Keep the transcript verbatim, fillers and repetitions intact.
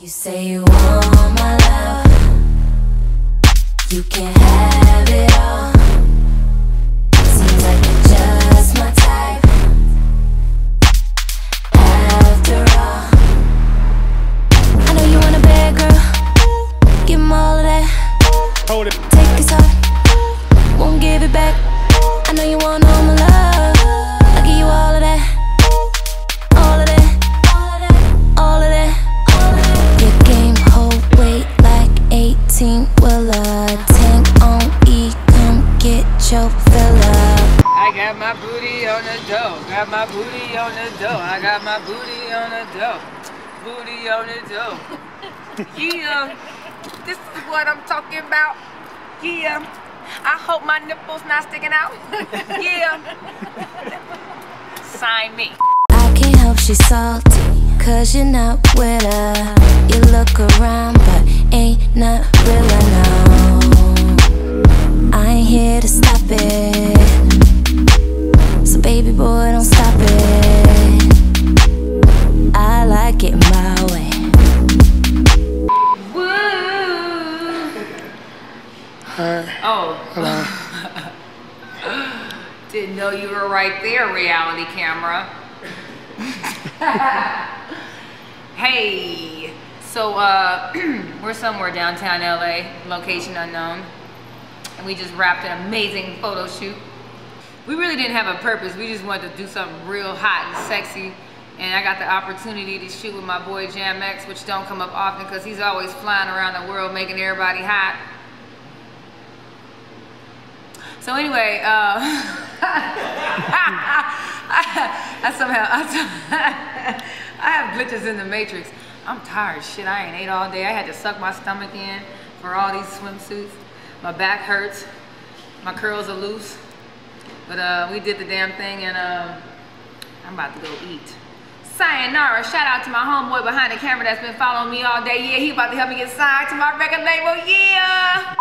You say you want my love, you can't have it all. Seems like you're just my type, after all. I know you want a bad girl, give 'em all of that. Hold it. Take his heart, won't give it back. I know you want all my love, I'll give you all of that. All of that, all of that. Your game hold weight like eighteen wheeler. Tank on E, come get your fill up. I got my booty on the dough, got my booty on the dough. I got my booty on the dough, booty on the dough. Yeah, this is what I'm talking about. Yeah, I hope my nipples not sticking out. Yeah, sign me. I can't help she's salty, cause you're not with her. You look around, but ain't not real enough. I ain't here to stop it, so baby boy, don't stop it. I like it my way. Hi. Oh. Hello. Didn't know you were right there, reality camera. Hey, so uh, we're somewhere downtown L A, location unknown, and we just wrapped an amazing photo shoot. We really didn't have a purpose, we just wanted to do something real hot and sexy, and I got the opportunity to shoot with my boy Jam X, which don't come up often because he's always flying around the world making everybody hot. So anyway, uh, I somehow, I, I have glitches in the matrix. I'm tired, shit, I ain't ate all day. I had to suck my stomach in for all these swimsuits. My back hurts, my curls are loose. But uh, we did the damn thing and uh, I'm about to go eat. Sayonara, shout out to my homeboy behind the camera that's been following me all day. Yeah, he about to help me get signed to my record label, yeah.